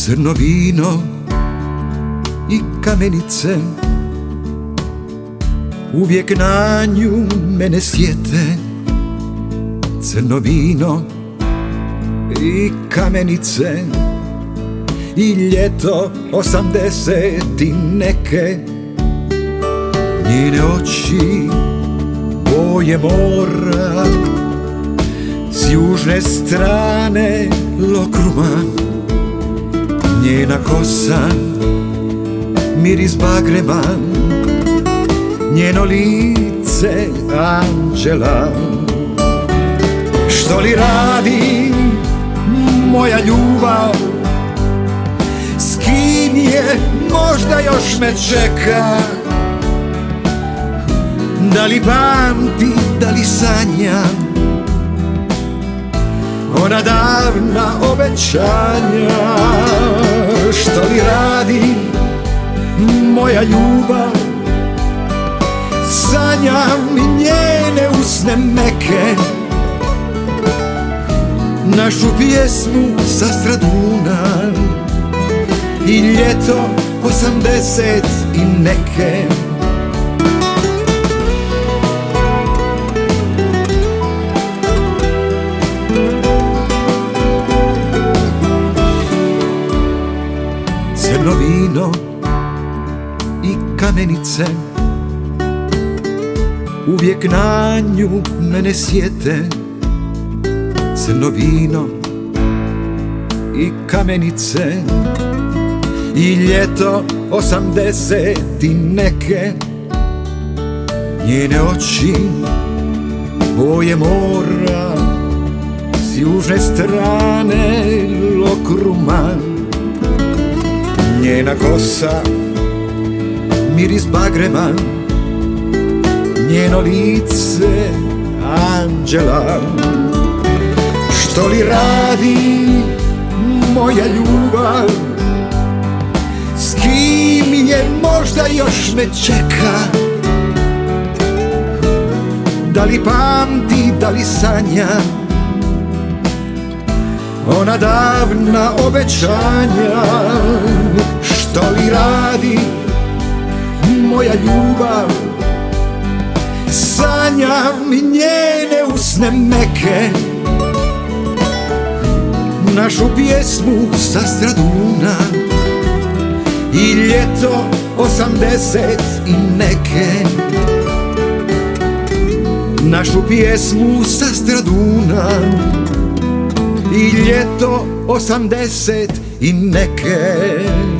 Crno vino i kamenice uvijek na nju mene sjete. Crno vino i kamenice i ljeto 80 i neke. Njene oči boje mora s južne strane Lokruma. Njena kosa miris bagrema, njeno lice anđela. Što li radi moja ljubav, s kim je, možda još me čeka? Da li pamti, da li sanja ona davna obećanja? Što li radi moja ljubav, sanjam njene usne meke, našu pjesmu sa Straduna i ljeto 80 i neke. Crno vino i kamenice uvijek na nju mene sjete. Crno vino i kamenice i ljeto 80 i neke. Njene oči boje mora s južne strane Lokruma. Njena kosa miris bagrema, njeno lice anđela. Što li radi moja ljubav, s kim je, možda još me čeka? Da li pamti, da li sanja ona davna obećanja? Što li radi moja ljubav, sanjam njene usne meke, našu pjesmu sa Straduna i ljeto 80 i neke. Našu pjesmu sa Straduna i ljeto 80 i neke.